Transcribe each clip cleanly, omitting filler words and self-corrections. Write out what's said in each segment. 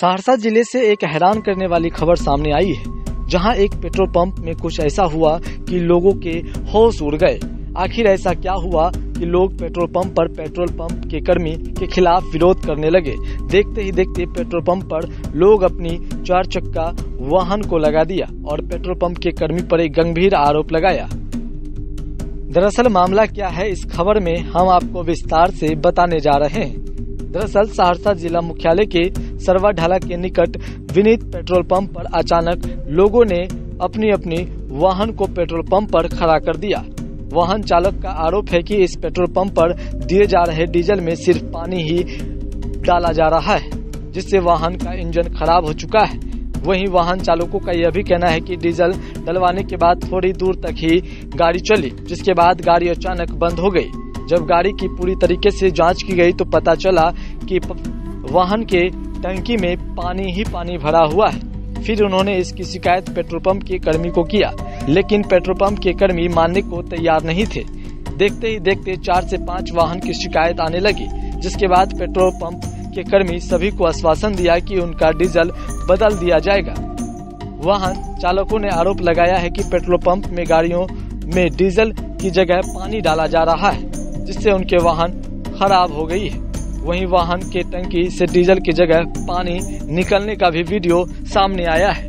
सहरसा जिले से एक हैरान करने वाली खबर सामने आई है, जहां एक पेट्रोल पंप में कुछ ऐसा हुआ कि लोगों के होश उड़ गए। आखिर ऐसा क्या हुआ कि लोग पेट्रोल पंप पर पेट्रोल पंप के कर्मी के खिलाफ विरोध करने लगे। देखते ही देखते पेट्रोल पंप पर लोग अपनी 4 चक्का वाहन को लगा दिया और पेट्रोल पंप के कर्मी पर एक गंभीर आरोप लगाया। दरअसल मामला क्या है, इस खबर में हम आपको विस्तार से बताने जा रहे हैं। दरअसल सहरसा जिला मुख्यालय के सरवा ढाला के निकट विनीत पेट्रोल पंप पर अचानक लोगों ने अपनी अपनी वाहन को पेट्रोल पंप पर खड़ा कर दिया। वाहन चालक का आरोप है कि इस पेट्रोल पंप पर दिए जा रहे डीजल में सिर्फ पानी ही डाला जा रहा है, जिससे वाहन का इंजन खराब हो चुका है। वहीं वाहन चालकों का यह भी कहना है कि डीजल डलवाने के बाद थोड़ी दूर तक ही गाड़ी चली, जिसके बाद गाड़ी अचानक बंद हो गई। जब गाड़ी की पूरी तरीके से जांच की गई तो पता चला कि वाहन के टंकी में पानी ही पानी भरा हुआ है। फिर उन्होंने इसकी शिकायत पेट्रोल पंप के कर्मी को किया, लेकिन पेट्रोल पंप के कर्मी मानने को तैयार नहीं थे। देखते ही देखते 4 से 5 वाहन की शिकायत आने लगी, जिसके बाद पेट्रोल पंप के कर्मी सभी को आश्वासन दिया कि उनका डीजल बदल दिया जाएगा। वाहन चालकों ने आरोप लगाया है कि पेट्रोल पंप में गाड़ियों में डीजल की जगह पानी डाला जा रहा है, जिससे उनके वाहन खराब हो गई है। वहीं वाहन के टंकी से डीजल की जगह पानी निकलने का भी वीडियो सामने आया है।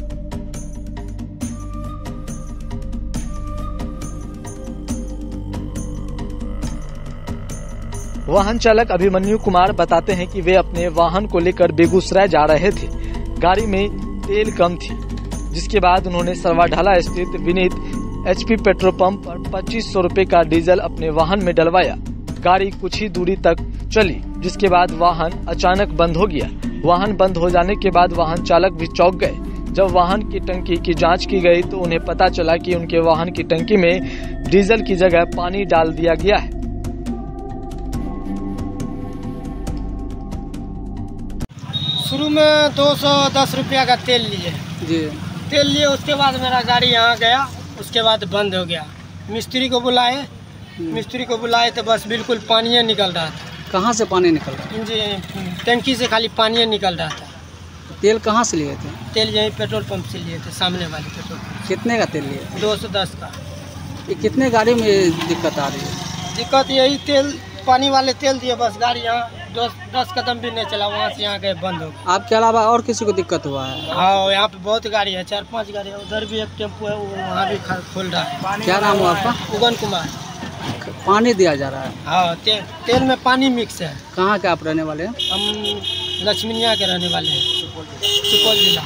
वाहन चालक अभिमन्यु कुमार बताते हैं कि वे अपने वाहन को लेकर बेगूसराय जा रहे थे। गाड़ी में तेल कम थी, जिसके बाद उन्होंने सरवा ढाला स्थित विनीत HP पेट्रोल पंप पर 2500 रुपए का डीजल अपने वाहन में डलवाया। गाड़ी कुछ ही दूरी तक चली, जिसके बाद वाहन अचानक बंद हो गया। वाहन बंद हो जाने के बाद वाहन चालक भी चौंक गए। जब वाहन की टंकी की जांच की गई तो उन्हें पता चला कि उनके वाहन की टंकी में डीजल की जगह पानी डाल दिया गया है। शुरू में 210 रुपया का तेल लिए जी। तेल लिए, उसके बाद मेरा गाड़ी यहाँ गया, उसके बाद बंद हो गया। मिस्त्री को बुलाए तो बस बिल्कुल पानी निकल रहा था। कहाँ से पानी निकल रहा जी, टंकी से खाली पानी निकल रहा था। तेल कहाँ से लिए थे? तेल यहीं पेट्रोल पंप से लिए थे, सामने वाले पेट्रोल पंप। कितने का तेल लिए? 210 का। ये कितने गाड़ी में दिक्कत आ रही है? दिक्कत यही तेल, पानी वाले तेल दिए, बस गाड़ी यहाँ 10 कदम भी नहीं चला, वहाँ से यहाँ गए, बंद हो गया। आपके अलावा और किसी को दिक्कत हुआ है? हाँ, यहाँ पे बहुत गाड़ी है, 4-5 गाड़ी है। उधर भी एक टेम्पो है, वहाँ भी खोल रहा है। क्या नाम हुआ आपका? उगन कुमार। पानी दिया जा रहा है? हाँ, तेल में पानी मिक्स है। कहाँ के आप रहने वाले हैं? हम लक्ष्मीनिया के रहने वाले हैं, सुपौल जिला।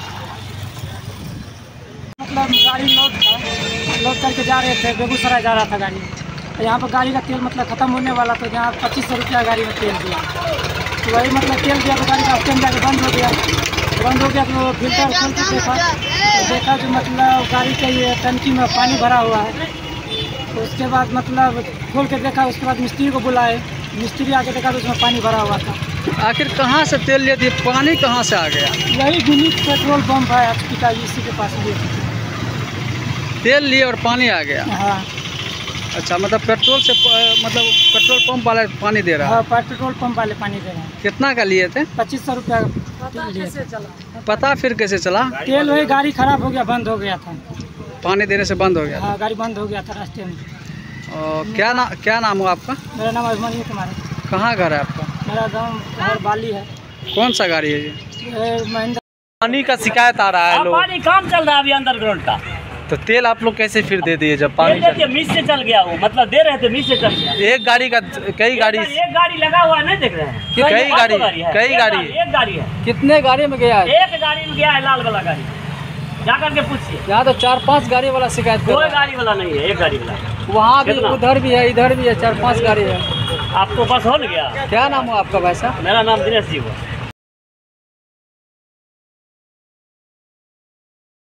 मतलब गाड़ी लोड करके जा रहे थे, बेगूसराय जा रहा था गाड़ी। तो यहाँ पर गाड़ी का तेल मतलब ख़त्म होने वाला था। यहाँ 2500 रुपया गाड़ी में तेल दिया, तो वही मतलब तेल दिया तो गाड़ी का स्टैंड जाकर बंद हो गया तो फिल्टर खोल के देखा जो मतलब गाड़ी के ये टंकी में पानी भरा हुआ है। तो उसके बाद मतलब खोल के देखा, उसके बाद मिस्त्री को बुलाए, मिस्त्री आके देखा तो उसमें पानी भरा हुआ था। आखिर कहाँ से तेल लिए थे? पानी कहाँ से आ गया? यही विनीत पेट्रोल पंप है HP का, इसी के पास लिए तेल लिए और पानी आ गया? हाँ। अच्छा, मतलब पेट्रोल से मतलब पेट्रोल पंप वाला पानी दे रहा है? हाँ, पेट्रोल पंप वाले पानी दे रहे हैं। कितना का लिए थे? 2500 रुपया लिए थे। पता फिर कैसे चला? तेल वही गाड़ी खराब हो गया, बंद हो गया था। पानी देने से बंद हो गया? हाँ, गाड़ी बंद हो गया था रास्ते में। और क्या नाम हुआ आपका? मेरा नाम अभिमन्यु कुमार है। कहाँ घर है आपका? मेरा गाँव घर बाली है। कौन सा गाड़ी है ये? महिंद्रा। पानी का शिकायत आ रहा है लोग। पानी काम चल रहा है अभी अंडरग्राउंड का। तो तेल आप लोग कैसे फिर दे दिए जब पानी मिस से चल गया? वो मतलब दे रहे थे, मिस से चल गया। एक गाड़ी का कई गाड़ी, एक गाड़ी लगा हुआ है, नहीं देख रहे हैं? कई गाड़ी एक गाड़ी है। कितने गाड़ी में गया है? एक गाड़ी में गया है, लाल वाला गाड़ी। जाकर के पूछिए। यहाँ तो 4-5 गाड़ी वाला शिकायत कर रहा है। कोई गाड़ी वाला नहीं है, एक गाड़ी वाला। वहाँ भी, उधर भी है, इधर भी है, 4-5 गाड़ी है। आपको बस हो गया? क्या नाम हुआ आपका भाई साहब? मेरा नाम दिनेश जी हुआ।